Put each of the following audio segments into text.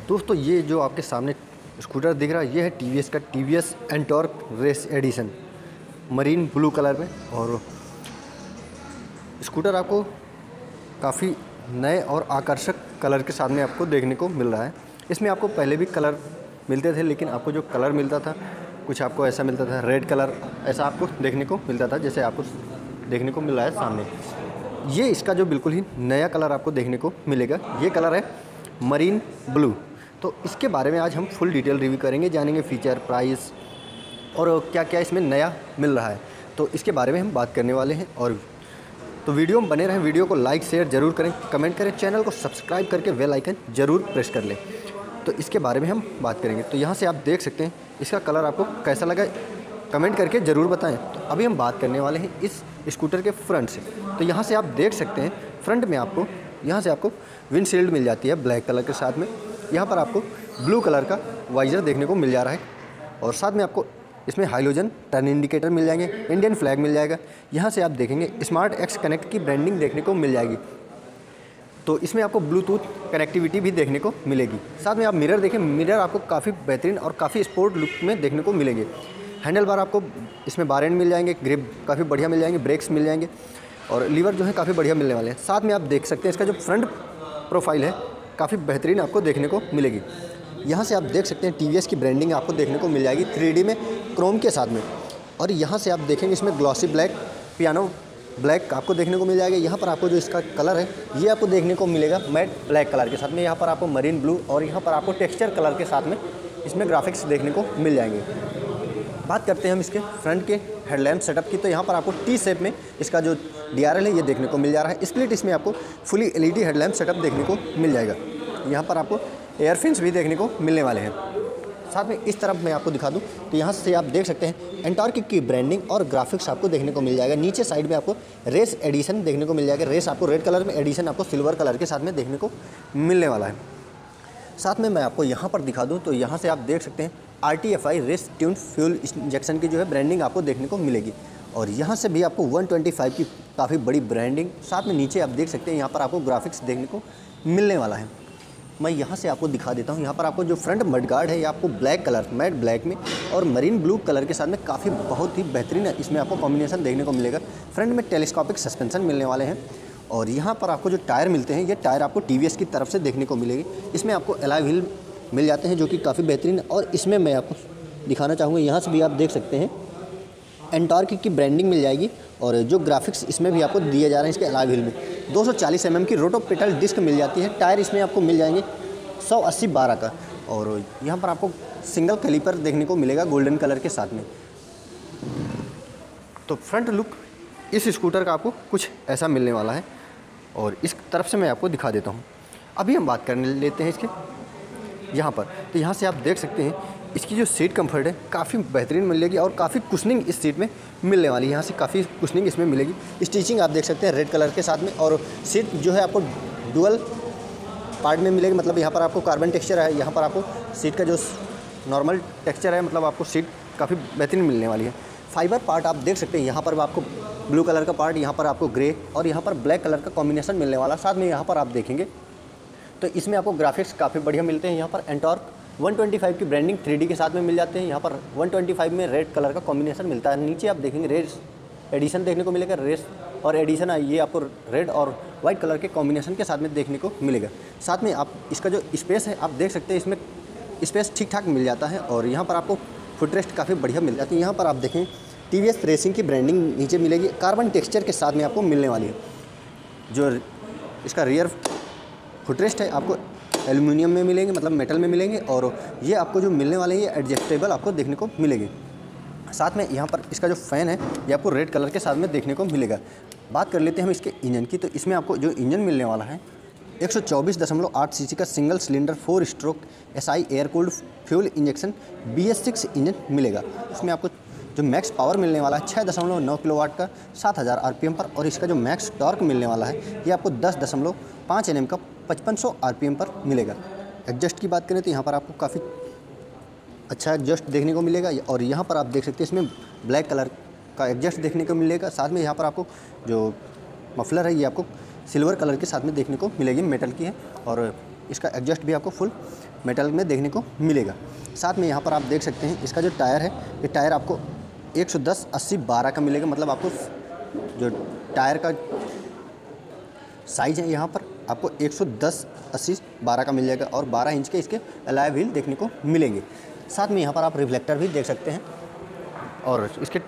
दोस्तों ये जो आपके सामने स्कूटर दिख रहा है ये है टीवीएस का TVS Ntorq race edition marine blue colour में। और स्कूटर आपको काफ़ी नए और आकर्षक कलर के साथ में आपको देखने को मिल रहा है। इसमें आपको पहले भी कलर मिलते थे, लेकिन आपको जो कलर मिलता था कुछ आपको ऐसा मिलता था, रेड कलर ऐसा आपको देखने को मिलता था, जैसे आपको देखने को मिल रहा है सामने। ये इसका जो बिल्कुल ही नया कलर आपको देखने को मिलेगा, ये कलर है मरीन ब्लू। तो इसके बारे में आज हम फुल डिटेल रिव्यू करेंगे, जानेंगे फीचर, प्राइस और क्या क्या इसमें नया मिल रहा है, तो इसके बारे में हम बात करने वाले हैं। और तो वीडियो में बने रहें, वीडियो को लाइक शेयर ज़रूर करें, कमेंट करें, चैनल को सब्सक्राइब करके बेल आइकन ज़रूर प्रेस कर लें। तो इसके बारे में हम बात करेंगे। तो यहाँ से आप देख सकते हैं इसका कलर आपको कैसा लगा कमेंट करके ज़रूर बताएं। तो अभी हम बात करने वाले हैं इस स्कूटर के फ्रंट से। तो यहाँ से आप देख सकते हैं फ्रंट में आपको यहाँ से आपको विंडशील्ड मिल जाती है ब्लैक कलर के साथ में। यहाँ पर आपको ब्लू कलर का वाइजर देखने को मिल जा रहा है और साथ में आपको इसमें हाइलोजन टर्न इंडिकेटर मिल जाएंगे, इंडियन फ्लैग मिल जाएगा। यहाँ से आप देखेंगे स्मार्ट एक्स कनेक्ट की ब्रांडिंग देखने को मिल जाएगी। तो इसमें आपको ब्लूटूथ कनेक्टिविटी भी देखने को मिलेगी। साथ में आप मिरर देखें, मिरर आपको काफ़ी बेहतरीन और काफ़ी स्पोर्ट लुक में देखने को मिलेंगे। हैंडल बार आपको इसमें बार एंड मिल जाएंगे, ग्रिप काफ़ी बढ़िया मिल जाएंगे, ब्रेक्स मिल जाएंगे और लीवर जो है काफ़ी बढ़िया मिलने वाले हैं। साथ में आप देख सकते हैं इसका जो फ्रंट प्रोफाइल है काफ़ी बेहतरीन आपको देखने को मिलेगी। यहाँ से आप देख सकते हैं टीवीएस की ब्रांडिंग आपको देखने को मिल जाएगी 3D में क्रोम के साथ में। और यहाँ से आप देखेंगे इसमें ग्लॉसी ब्लैक, पियानो ब्लैक आपको देखने को मिल जाएगा। यहाँ पर आपको जो इसका कलर है ये आपको देखने को मिलेगा मैट ब्लैक कलर के साथ में। यहाँ पर आपको मरीन ब्लू और यहाँ पर आपको टेक्सचर कलर के साथ में इसमें ग्राफिक्स देखने को मिल जाएंगे। बात करते हैं हम इसके फ्रंट के हेडलैम्प सेटअप की। तो यहाँ पर आपको टी शेप में इसका जो DRL है ये देखने को मिल जा रहा है। स्प्लिट इसमें आपको फुली LED हेडलैम्प सेटअप देखने को मिल जाएगा। यहाँ पर आपको एयर फिन्स भी देखने को मिलने वाले हैं। साथ में इस तरफ मैं आपको दिखा दूं तो यहाँ से आप देख सकते हैं एंटॉर्क की ब्रांडिंग और ग्राफिक्स आपको देखने को मिल जाएगा। नीचे साइड में आपको रेस एडिशन देखने को मिल जाएगा। रेस आपको रेड कलर में, एडिशन आपको सिल्वर कलर के साथ में देखने को मिलने वाला है। साथ में मैं आपको यहाँ पर दिखा दूँ तो यहाँ से आप देख सकते हैं RTFI race tune fuel injection की जो है ब्रांडिंग आपको देखने को मिलेगी। और यहाँ से भी आपको 125 की काफ़ी बड़ी ब्रांडिंग, साथ में नीचे आप देख सकते हैं यहाँ पर आपको ग्राफिक्स देखने को मिलने वाला है। मैं यहाँ से आपको दिखा देता हूँ। यहाँ पर आपको जो फ्रंट मडगार्ड है ये आपको ब्लैक कलर, मैट ब्लैक में और मरीन ब्लू कलर के साथ में काफ़ी बहुत ही बेहतरीन है इसमें आपको कॉम्बिनेशन देखने को मिलेगा। फ्रंट में टेलीस्कोपिक सस्पेंशन मिलने वाले हैं। और यहाँ पर आपको जो टायर मिलते हैं ये टायर आपको TVS की तरफ से देखने को मिलेगी। इसमें आपको अलॉय व्हील मिल जाते हैं जो कि काफ़ी बेहतरीन है। और इसमें मैं आपको दिखाना चाहूँगा, यहाँ से भी आप देख सकते हैं एंटॉर्क की ब्रांडिंग मिल जाएगी और जो ग्राफिक्स इसमें भी आपको दिए जा रहे हैं इसके अलॉय व्हील में। 240 mm की रोटो पेडल डिस्क मिल जाती है। टायर इसमें आपको मिल जाएंगे 180/12 का। और यहाँ पर आपको सिंगल कैलिपर देखने को मिलेगा गोल्डन कलर के साथ में। तो फ्रंट लुक इस स्कूटर का आपको कुछ ऐसा मिलने वाला है और इस तरफ से मैं आपको दिखा देता हूँ। अभी हम बात करने लेते हैं इसके यहाँ पर। तो यहाँ से आप देख सकते हैं इसकी जो सीट कंफर्ट है काफ़ी बेहतरीन मिलेगी और काफ़ी कुशनिंग इस सीट में मिलने वाली है। यहाँ से काफ़ी कुशनिंग इसमें मिलेगी। स्टिचिंग आप देख सकते हैं रेड कलर के साथ में। और सीट जो है आपको डुअल पार्ट में मिलेगी, मतलब यहाँ पर आपको कार्बन टेक्सचर है, यहाँ पर आपको सीट का जो नॉर्मल टेक्सचर है, मतलब आपको सीट काफ़ी बेहतरीन मिलने वाली है। फाइबर पार्ट आप देख सकते हैं यहाँ पर आपको ब्लू कलर का पार्ट, यहाँ पर आपको ग्रे और यहाँ पर ब्लैक कलर का कॉम्बिनेशन मिलने वाला। साथ में यहाँ पर आप देखेंगे तो इसमें आपको ग्राफिक्स काफ़ी बढ़िया मिलते हैं। यहाँ पर एंटॉर्क 125 की ब्रांडिंग 3D के साथ में मिल जाते हैं। यहाँ पर 125 में रेड कलर का कॉम्बिनेशन मिलता है। नीचे आप देखेंगे रेस एडिशन देखने को मिलेगा। रेस और एडिशन ये आपको रेड और वाइट कलर के कॉम्बिनेशन के साथ में देखने को मिलेगा। साथ में आप इसका जो स्पेस है आप देख सकते हैं इसमें स्पेस ठीक ठाक मिल जाता है। और यहाँ पर आपको फुटरेस्ट काफ़ी बढ़िया मिल जाती है। यहाँ पर आप देखें TVS रेसिंग की ब्रांडिंग नीचे मिलेगी, कार्बन टेक्सचर के साथ में आपको मिलने वाली है। जो इसका रियर फुटरेस्ट है आपको एल्युमिनियम में मिलेंगे, मतलब मेटल में मिलेंगे। और ये आपको जो मिलने वाले हैं ये एडजस्टेबल आपको देखने को मिलेगी। साथ में यहाँ पर इसका जो फ़ैन है ये आपको रेड कलर के साथ में देखने को मिलेगा। बात कर लेते हैं हम इसके इंजन की। तो इसमें आपको जो इंजन मिलने वाला है 124.8 सीसी का single cylinder 4 stroke SI air cooled fuel injection BS6 engine मिलेगा। इसमें आपको जो मैक्स पावर मिलने वाला है 6.9 किलोवाट का 7000 RPM पर। और इसका जो मैक्स टॉर्क मिलने वाला है ये आपको 10.5 Nm का 5500 RPM पर मिलेगा। एडजस्ट की बात करें तो यहाँ पर आपको काफ़ी अच्छा एडजस्ट देखने को मिलेगा। और यहाँ पर आप देख सकते हैं इसमें ब्लैक कलर का एडजस्ट देखने को मिलेगा। साथ में यहाँ पर आपको जो मफलर है ये आपको सिल्वर कलर के साथ में देखने को मिलेगी, मेटल की है। और इसका एग्जॉस्ट भी आपको फुल मेटल में देखने को मिलेगा। साथ में यहाँ पर आप देख सकते हैं इसका जो टायर है, ये टायर आपको 110/80/12 का मिलेगा। मतलब आपको जो टायर का साइज़ है यहाँ पर आपको 110/80/12 का मिल जाएगा और 12 इंच के इसके अलॉय व्हील देखने को मिलेंगे। साथ में यहाँ पर आप रिफ्लेक्टर भी देख सकते हैं। और इसके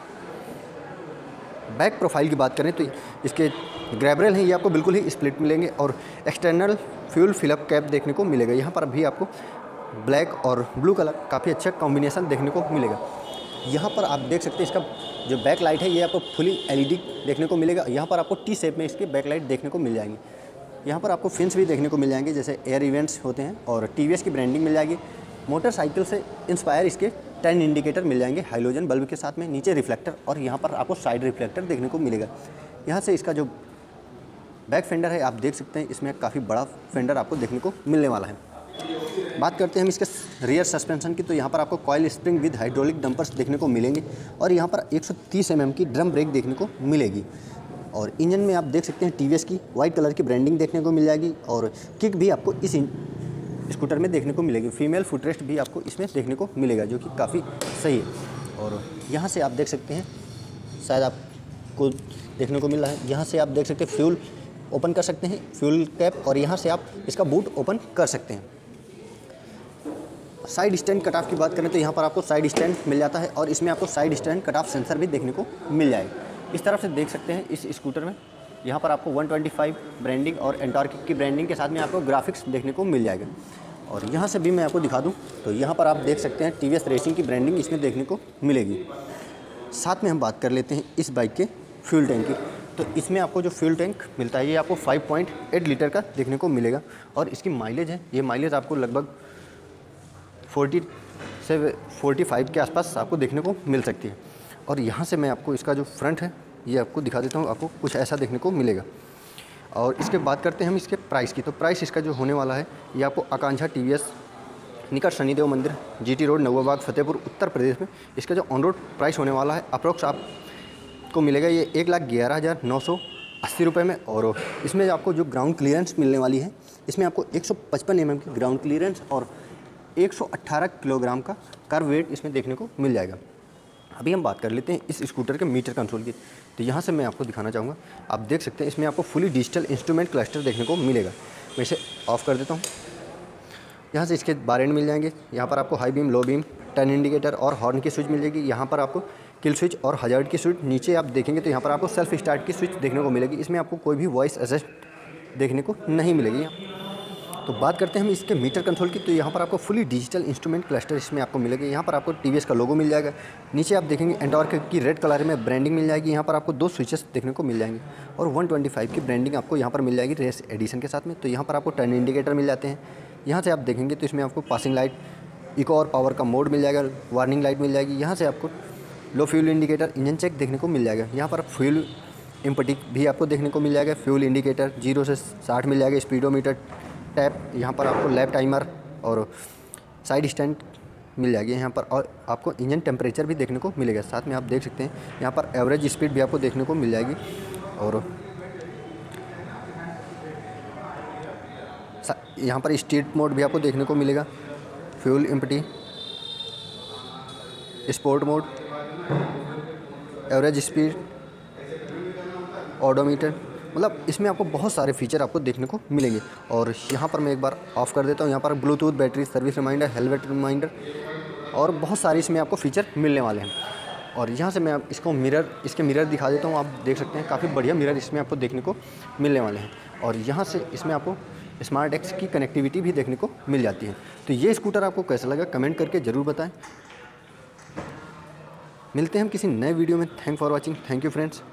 बैक प्रोफाइल की बात करें तो इसके ग्रैब रेल हैं, ये आपको बिल्कुल ही स्प्लिट मिलेंगे और एक्सटर्नल फ्यूल फिलअप कैप देखने को मिलेगा। यहाँ पर भी आपको ब्लैक और ब्लू कलर काफ़ी अच्छा कॉम्बिनेशन देखने को मिलेगा। यहाँ पर आप देख सकते हैं इसका जो बैक लाइट है ये आपको फुली LED देखने को मिलेगा। यहाँ पर आपको T शेप में इसके बैक लाइट देखने को मिल जाएंगी। यहाँ पर आपको फिन्स भी देखने को मिल जाएंगे जैसे एयर इवेंट्स होते हैं और TVS की ब्रांडिंग मिल जाएगी। मोटरसाइकिल से इंस्पायर इसके 10 इंडिकेटर मिल जाएंगे हाइलोजन बल्ब के साथ में। नीचे रिफ्लेक्टर और यहाँ पर आपको साइड रिफ्लेक्टर देखने को मिलेगा। यहाँ से इसका जो बैक फेंडर है आप देख सकते हैं, इसमें काफ़ी बड़ा फेंडर आपको देखने को मिलने वाला है। बात करते हैं हम इसके रियर सस्पेंशन की, तो यहाँ पर आपको coil spring with hydraulic dampers देखने को मिलेंगे और यहाँ पर 130 mm की ड्रम ब्रेक देखने को मिलेगी। और इंजन में आप देख सकते हैं TVS की वाइट कलर की ब्रांडिंग देखने को मिल जाएगी और किक भी आपको इस स्कूटर में देखने को मिलेगी। फीमेल फुटरेस्ट भी आपको इसमें देखने को मिलेगा जो कि काफ़ी सही है। और यहाँ से आप देख सकते हैं, शायद आपको देखने को मिल रहा है, यहाँ से आप देख सकते हैं फ्यूल ओपन कर सकते हैं, फ्यूल कैप, और यहाँ से आप इसका बूट ओपन कर सकते हैं। साइड स्टैंड कट ऑफ की बात करें तो यहाँ पर आपको साइड स्टैंड मिल जाता है और इसमें आपको side stand cut off sensor भी देखने को मिल जाएगा। इस तरफ से देख सकते हैं इस स्कूटर में यहाँ पर आपको 125 ब्रांडिंग और एंटॉर्क की ब्रांडिंग के साथ में आपको ग्राफिक्स देखने को मिल जाएगा। और यहाँ से भी मैं आपको दिखा दूँ तो यहाँ पर आप देख सकते हैं TVS रेसिंग की ब्रांडिंग इसमें देखने को मिलेगी। साथ में हम बात कर लेते हैं इस बाइक के फ्यूल टैंक की, तो इसमें आपको जो फ्यूल टैंक मिलता है ये आपको 5.8 लीटर का देखने को मिलेगा और इसकी माइलेज है, ये माइलेज आपको लगभग 40 से 45 के आसपास आपको देखने को मिल सकती है। और यहाँ से मैं आपको इसका जो फ्रंट है ये आपको दिखा देता हूँ, आपको कुछ ऐसा देखने को मिलेगा। और इसके बात करते हैं हम इसके प्राइस की, तो प्राइस इसका जो होने वाला है ये आपको आकांक्षा TVS निकट शनिदेव मंदिर GT रोड नवाबाग फतेहपुर उत्तर प्रदेश में इसका जो ऑन रोड प्राइस होने वाला है अप्रोक्स आपको मिलेगा ये 1,11,980 रुपये में। और इसमें आपको जो ग्राउंड क्लियरेंस मिलने वाली है इसमें आपको 155 mm की ग्राउंड क्लियरेंस और 118 किलोग्राम का कर्व वेट इसमें देखने को मिल जाएगा। अभी हम बात कर लेते हैं इस स्कूटर के मीटर कंट्रोल की, तो यहाँ से मैं आपको दिखाना चाहूँगा। आप देख सकते हैं इसमें आपको फुली डिजिटल इंस्ट्रूमेंट क्लस्टर देखने को मिलेगा। मैं इसे ऑफ़ कर देता हूँ। यहाँ से इसके बार एंड मिल जाएंगे, यहाँ पर आपको high beam, low beam, turn indicator और हॉर्न की स्विच मिल जाएगी। यहाँ पर आपको किल स्विच और हजार्ड की स्विच, नीचे आप देखेंगे तो यहाँ पर आपको सेल्फ स्टार्ट की स्विच देखने को मिलेगी। इसमें आपको कोई भी वॉइस असिस्ट देखने को नहीं मिलेगी। तो बात करते हैं हम इसके मीटर कंट्रोल की, तो यहाँ पर आपको फुली डिजिटल इंस्ट्रूमेंट क्लस्टर इसमें आपको मिलेगा। यहाँ पर आपको TVS का लोगो मिल जाएगा। नीचे आप देखेंगे एंटॉर्क की रेड कलर में ब्रांडिंग मिल जाएगी। यहाँ पर आपको 2 स्विचेस देखने को मिल जाएंगे और 125 की ब्रांडिंग आपको यहाँ पर मिल जाएगी रेस एडिशन के साथ में। तो यहाँ पर आपको टर्न इंडिकेटर मिल जाते हैं। यहाँ से आप देखेंगे तो इसमें आपको पासिंग लाइट, इको और पावर का मोड मिल जाएगा, वार्निंग लाइट मिल जाएगी। यहाँ से आपको low fuel indicator, engine check देखने को मिल जाएगा। यहाँ पर फ्यूल इम्पटी भी आपको देखने को मिल जाएगा। फ्यूल इंडिकेटर 0 से 60 मिल जाएगा। स्पीडोमीटर टैप, यहाँ पर आपको लैप टाइमर और साइड स्टैंड मिल जाएगी यहाँ पर। और आपको इंजन टेम्परेचर भी देखने को मिलेगा। साथ में आप देख सकते हैं यहाँ पर एवरेज स्पीड भी आपको देखने को मिल जाएगी। और यहाँ पर स्ट्रीट मोड भी आपको देखने को मिलेगा। Fuel empty, sport mode, average speed, odometer, मतलब इसमें आपको बहुत सारे फीचर आपको देखने को मिलेंगे। और यहाँ पर मैं एक बार ऑफ़ कर देता हूँ। यहाँ पर Bluetooth, battery, service reminder, helmet reminder और बहुत सारे इसमें आपको फीचर मिलने वाले हैं। और यहाँ से मैं इसको इसके मिरर दिखा देता हूँ। आप देख सकते हैं काफ़ी बढ़िया मिरर इसमें आपको देखने को मिलने वाले हैं। और यहाँ से इसमें आपको स्मार्ट एक्स की कनेक्टिविटी भी देखने को मिल जाती है। तो ये स्कूटर आपको कैसा लगा कमेंट करके ज़रूर बताएं। मिलते हैं हम किसी नए वीडियो में। Thank for watching. Thank you friends.